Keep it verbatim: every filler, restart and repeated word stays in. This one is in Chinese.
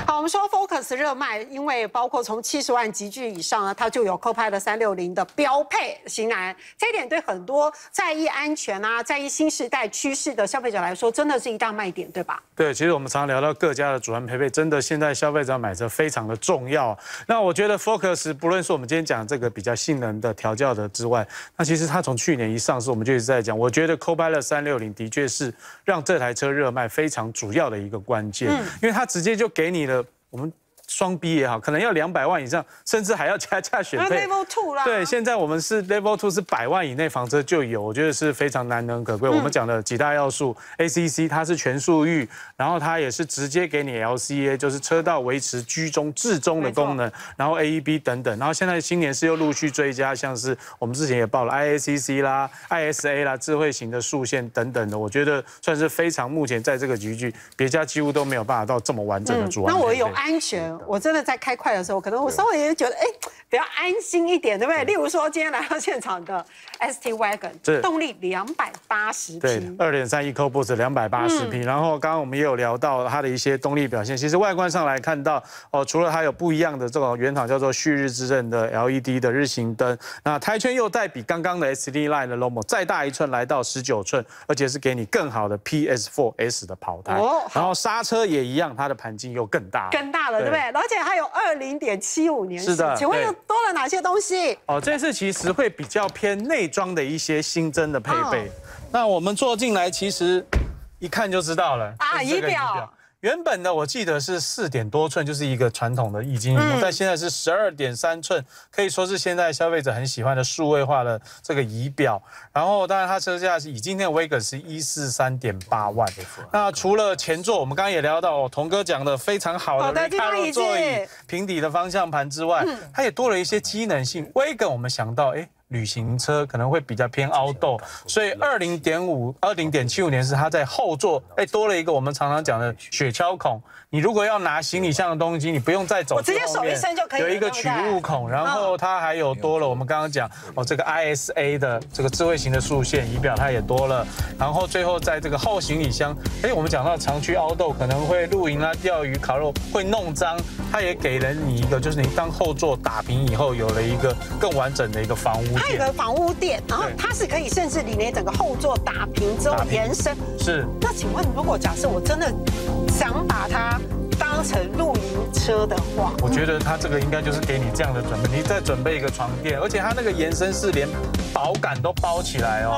好，我们说 Focus 热卖，因为包括从七十万级距以上呢，它就有 Copilot 三六零的标配型男，这一点对很多在意安全啊、在意新时代趋势的消费者来说，真的是一大卖点，对吧？ 对，其实我们常聊到各家的主安配备，真的现在消费者买车非常的重要。那我觉得 Focus 不论是我们今天讲这个比较性能的调教的之外，那其实它从去年一上市，我们就一直在讲，我觉得 Copilot 三六零的确是让这台车热卖非常主要的一个关键，嗯、因为它直接就给你了我们。双 B 也好，可能要两百万以上，甚至还要加价选配。 Level Two 啦。 对，现在我们是 Level Two 是百万以内房车就有，我觉得是非常难能可贵。嗯、我们讲的几大要素 ，A C C 它是全速域，然后它也是直接给你 L C A， 就是车道维持居中至中的功能，然后 A E B 等等，然后现在今年是又陆续追加，像是我们之前也报了 I A C C 啦、I S A 啦、智慧型的束线等等的，我觉得算是非常目前在这个级距，别家几乎都没有办法到这么完整的主安、嗯。 那我有安全，我真的在开快的时候，可能我稍微也觉得，哎，比较安心一点，对不对？例如说，今天来到现场的 S T Wagon， 动力两百八十匹， 对，二点三 EcoBoost 两百八十匹。然后刚刚我们也有聊到它的一些动力表现，其实外观上来看到，哦，除了它有不一样的这种原厂叫做旭日之刃的 L E D 的日行灯，那胎圈又带比刚刚的 S D Line 的 Lomo 再大一寸，来到十九寸，而且是给你更好的 P S 四 S 的跑胎。哦，然后刹车也一样，它的盘径又更大， 更大了，对不对？而且还有二零点七五年式，是的，请问又多了哪些东西？ 哦，这次其实会比较偏内装的一些新增的配备。哦、那我们坐进来，其实一看就知道了啊，仪表。 原本呢，我记得是四点多寸，就是一个传统的液晶屏幕，嗯、但现在是十二点三寸，可以说是现在消费者很喜欢的数位化的这个仪表。然后，当然它车价是以今天的 Wagon 是一四三点八万。那除了前座，我们刚刚也聊到哦，童哥讲的非常好的 Recaro 座椅、平底的方向盘之外，嗯、它也多了一些机能性。Wagon 我们想到，哎。旅行车可能会比较偏outdoor，所以二零点五、二零点七五年是它在后座，哎，多了一个我们常常讲的雪橇孔。你如果要拿行李箱的东西，你不用再走， 我直接手一伸就可以。 有一个取物孔，然后它还有多了我们刚刚讲哦，这个 I S A 的这个智慧型的束线仪表它也多了，然后最后在这个后行李箱，哎，我们讲到常去outdoor可能会露营啊、钓鱼、烤肉会弄脏，它也给了你一个，就是你当后座打平以后，有了一个更完整的一个防污。 它有个防污垫，然后它是可以甚至你连整个后座打平之后延伸。 是。 那请问，如果假设我真的想把它当成露营车的话， 我觉得它这个应该就是给你这样的准备，你再准备一个床垫，而且它那个延伸是连保杆都包起来哦。